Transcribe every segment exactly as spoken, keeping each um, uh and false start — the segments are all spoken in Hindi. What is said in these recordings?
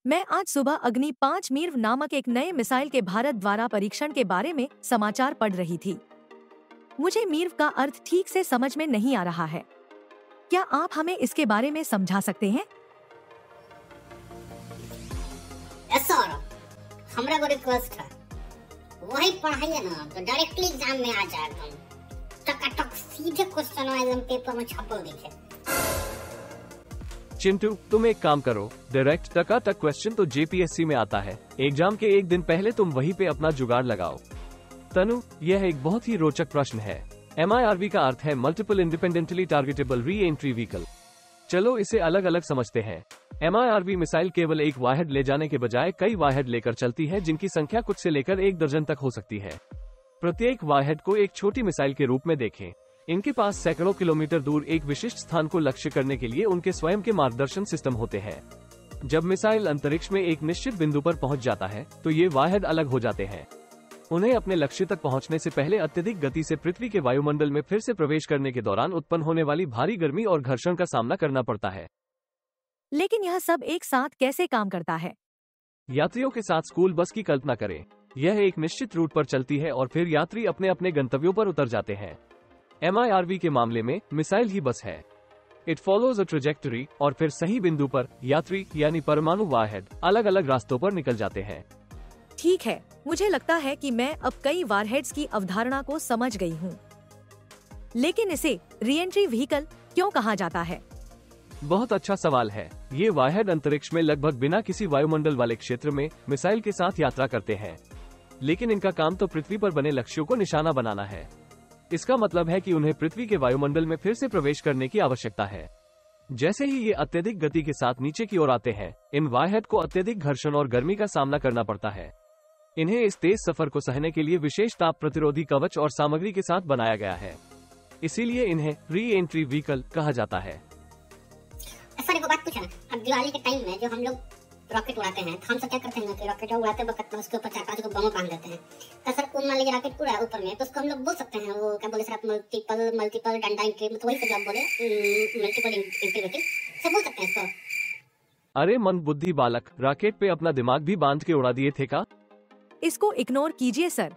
मैं आज सुबह अग्नि पाँच मीर्व नामक एक नए मिसाइल के भारत द्वारा परीक्षण के बारे में समाचार पढ़ रही थी। मुझे मीर्व का अर्थ ठीक से समझ में नहीं आ रहा है। क्या आप हमें इसके बारे में समझा सकते हैं? हमरा को रिक्वेस्ट है, वही पढ़ाइए ना तो डायरेक्टली एग्जाम में आ जाएगा। टक-टक सीधे क्वेश्चन एग्जाम पेपर में छपल दिखे। चिंटू, तुम एक काम करो, डायरेक्ट टका-टक क्वेश्चन तो जेपीएससी में आता है। एग्जाम के एक दिन पहले तुम वहीं पे अपना जुगाड़ लगाओ। तनु, यह एक बहुत ही रोचक प्रश्न है। एम आई आर वी का अर्थ है multiple independently targetable re entry vehicle. चलो इसे अलग अलग समझते हैं। M I R V missile केवल एक वारहेड ले जाने के बजाय कई वारहेड लेकर चलती है, जिनकी संख्या कुछ से लेकर एक दर्जन तक हो सकती है। प्रत्येक वारहेड को एक छोटी मिसाइल के रूप में देखें। इनके पास सैकड़ों किलोमीटर दूर एक विशिष्ट स्थान को लक्ष्य करने के लिए उनके स्वयं के मार्गदर्शन सिस्टम होते हैं। जब मिसाइल अंतरिक्ष में एक निश्चित बिंदु पर पहुंच जाता है तो ये वारहेड अलग हो जाते हैं। उन्हें अपने लक्ष्य तक पहुंचने से पहले अत्यधिक गति से पृथ्वी के वायुमंडल में फिर से प्रवेश करने के दौरान उत्पन्न होने वाली भारी गर्मी और घर्षण का सामना करना पड़ता है। लेकिन यह सब एक साथ कैसे काम करता है? यात्रियों के साथ स्कूल बस की कल्पना करें। यह एक निश्चित रूट पर चलती है और फिर यात्री अपने अपने गंतव्यों पर उतर जाते हैं। एम आई आर वी के मामले में मिसाइल ही बस है। इट फॉलोज अ ट्रेजेक्टरी और फिर सही बिंदु पर यात्री यानी परमाणु वारहेड अलग अलग रास्तों पर निकल जाते हैं। ठीक है, मुझे लगता है कि मैं अब कई वारहेड्स की अवधारणा को समझ गई हूँ। लेकिन इसे रीएंट्री व्हीकल क्यों कहा जाता है? बहुत अच्छा सवाल है। ये वारहेड अंतरिक्ष में लगभग बिना किसी वायुमंडल वाले क्षेत्र में मिसाइल के साथ यात्रा करते हैं, लेकिन इनका काम तो पृथ्वी पर बने लक्ष्यों को निशाना बनाना है। इसका मतलब है कि उन्हें पृथ्वी के वायुमंडल में फिर से प्रवेश करने की आवश्यकता है। जैसे ही ये अत्यधिक गति के साथ नीचे की ओर आते हैं, इन वारहेड को अत्यधिक घर्षण और गर्मी का सामना करना पड़ता है। इन्हें इस तेज सफर को सहने के लिए विशेष ताप प्रतिरोधी कवच और सामग्री के साथ बनाया गया है। इसीलिए इन्हें री एंट्री व्हीकल कहा जाता है। सर, एक बात पूछना, अब दिवाली के टाइम में जो हम लोग रॉकेट उड़ाते हैं, तो हम सब क्या करते हैं कि रॉकेट उड़ाते वक्त उसके ऊपर चार पांच को बम बांध देते हैं। तो सर, उन मान लीजिए रॉकेट उड़ा ऊपर में, तो उसको हम लोग बोल सकते हैं, वो क्या बोले सर, आप मल्टीपल मल्टीपल डंडा एंट्री, मतलब वही सब बोले मल्टीपल इंटीग्रिटी से बोल सकते हैं इसको। अरे मंद बुद्धि बालक, रॉकेट पे अपना दिमाग भी बांध के उड़ा दिए थे का? इसको इग्नोर कीजिए सर।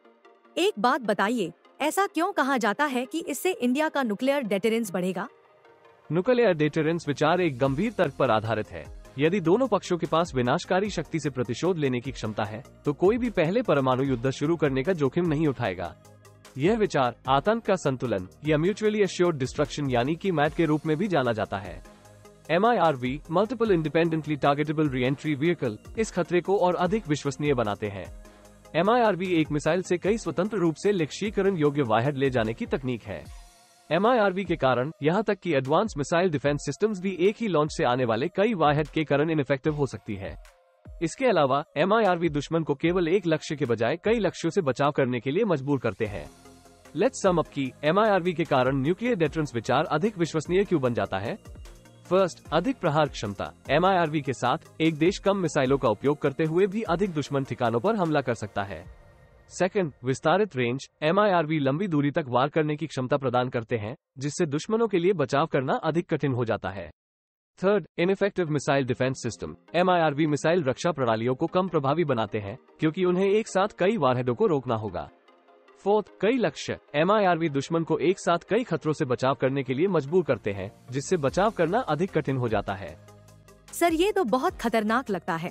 एक बात बताइए, ऐसा क्यों कहा जाता है कि इससे इंडिया का न्यूक्लियर डेटरेंस बढ़ेगा? न्यूक्लियर डेटरेंस विचार एक गंभीर तर्क पर आधारित है। यदि दोनों पक्षों के पास विनाशकारी शक्ति से प्रतिशोध लेने की क्षमता है, तो कोई भी पहले परमाणु युद्ध शुरू करने का जोखिम नहीं उठाएगा। यह विचार आतंक का संतुलन या म्यूचुअली एश्योर्ड डिस्ट्रक्शन यानी कि मैट के रूप में भी जाना जाता है। M I R V multiple independently targetable re entry vehicle इस खतरे को और अधिक विश्वसनीय बनाते हैं। एम आई आर वी एक मिसाइल से कई स्वतंत्र रूप से लक्ष्यीकरण योग्य वारहेड ले जाने की तकनीक है। एम आई आर वी के कारण यहाँ तक कि एडवांस मिसाइल डिफेंस सिस्टम्स भी एक ही लॉन्च से आने वाले कई वारहेड के कारण इनइफेक्टिव हो सकती है। इसके अलावा एम आई आर वी दुश्मन को केवल एक लक्ष्य के बजाय कई लक्ष्यों से बचाव करने के लिए मजबूर करते हैं। लेट्स सम अप कि एम आई आर वी के कारण न्यूक्लियर डेटरेंस विचार अधिक विश्वसनीय क्यों बन जाता है। फर्स्ट, अधिक प्रहार क्षमता। एम आई आर वी के साथ एक देश कम मिसाइलों का उपयोग करते हुए भी अधिक दुश्मन ठिकानों पर हमला कर सकता है। सेकंड, विस्तारित range. M I R V लंबी दूरी तक वार करने की क्षमता प्रदान करते हैं, जिससे दुश्मनों के लिए बचाव करना अधिक कठिन हो जाता है। Third, ineffective missile defence system. M I R V missile रक्षा प्रणालियों को कम प्रभावी बनाते हैं, क्योंकि उन्हें एक साथ कई वारहेडों को रोकना होगा। फोर्थ, कई लक्ष्य। एम आई आर वी दुश्मन को एक साथ कई खतरों से बचाव करने के लिए मजबूर करते हैं, जिससे बचाव करना अधिक कठिन हो जाता है। सर, ये तो बहुत खतरनाक लगता है।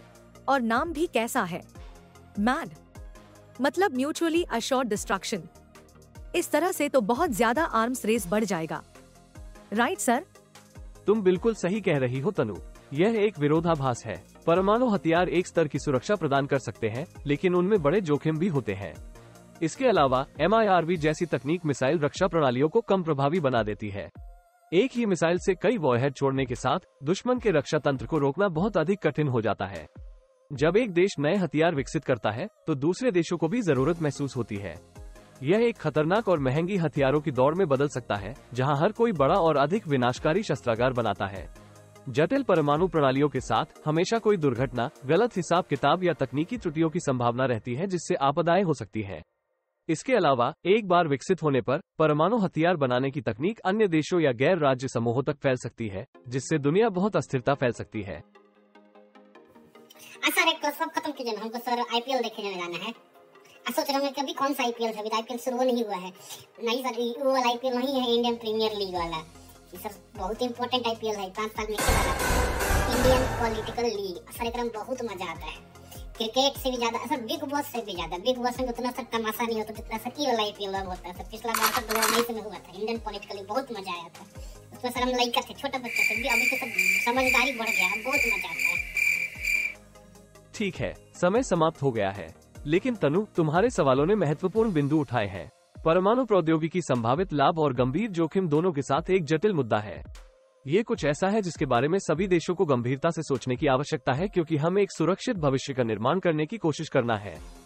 और नाम भी कैसा है, मैड, मतलब म्यूचुअली अश्योर्ड डिस्ट्रक्शन। इस तरह से तो बहुत ज्यादा आर्म्स रेस बढ़ जाएगा, राइट सर? तुम बिल्कुल सही कह रही हो तनु। यह एक विरोधाभास है। परमाणु हथियार एक स्तर की सुरक्षा प्रदान कर सकते हैं, लेकिन उनमें बड़े जोखिम भी होते हैं। इसके अलावा एम आई आर वी जैसी तकनीक मिसाइल रक्षा प्रणालियों को कम प्रभावी बना देती है। एक ही मिसाइल से कई वॉरहेड छोड़ने के साथ दुश्मन के रक्षा तंत्र को रोकना बहुत अधिक कठिन हो जाता है। जब एक देश नए हथियार विकसित करता है, तो दूसरे देशों को भी जरूरत महसूस होती है। यह एक खतरनाक और महंगी हथियारों की दौड़ में बदल सकता है, जहां हर कोई बड़ा और अधिक विनाशकारी शस्त्रागार बनाता है। जटिल परमाणु प्रणालियों के साथ हमेशा कोई दुर्घटना, गलत हिसाब किताब या तकनीकी त्रुटियों की संभावना रहती है, जिससे आपदाएं हो सकती है। इसके अलावा एक बार विकसित होने पर परमाणु हथियार बनाने की तकनीक अन्य देशों या गैर राज्य समूहों तक फैल सकती है, जिससे दुनिया बहुत अस्थिरता फैल सकती है। सर एक सब खत्म कीजिए ना, हमको सर आईपीएल देखने जाना है। आ सोच रहे होंगे कि अभी कौन सा आईपीएल है, अभी आईपीएल शुरू नहीं हुआ है। नहीं सर, वो वाला आईपीएल नहीं है, इंडियन प्रीमियर लीग वाला। ये सर बहुत इंपॉर्टेंट आईपीएल है, पाँच साल में खेला जाता है, इंडियन पॉलिटिकल लीग। सर एकदम बहुत मजा आता है, क्रिकेट से भी ज्यादा सर, बिग बॉस से भी ज्यादा। बिग बॉस में उतना सर तमाशा नहीं होता जितना सर ये वाला आईपीएल होता है सर। पिछला बार सर दो हजार उन्नीस में हुआ था, इंडियन पॉलिटिकल लीग, बहुत मजा आया था उसमें सर। हम लड़का थे, छोटा बच्चा थे, अभी तो सर समझदारी बढ़ गया, बहुत मजा आता है। ठीक है, समय समाप्त हो गया है, लेकिन तनु, तुम्हारे सवालों ने महत्वपूर्ण बिंदु उठाए हैं। परमाणु प्रौद्योगिकी संभावित लाभ और गंभीर जोखिम दोनों के साथ एक जटिल मुद्दा है। ये कुछ ऐसा है जिसके बारे में सभी देशों को गंभीरता से सोचने की आवश्यकता है, क्योंकि हमें एक सुरक्षित भविष्य का निर्माण करने की कोशिश करना है।